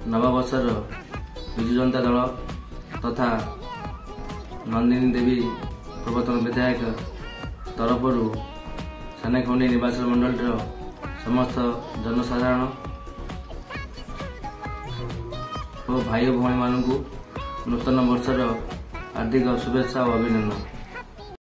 नववर्षर विजु जनता दल तथा नंदिनी देवी पूर्वतन विधायक तरफ सानेखंडी निर्वाचन मंडल समस्त जनसाधारण और भाई और भाई मानू नूतन वर्षर हार्दिक शुभेच्छा और अभिनंदन।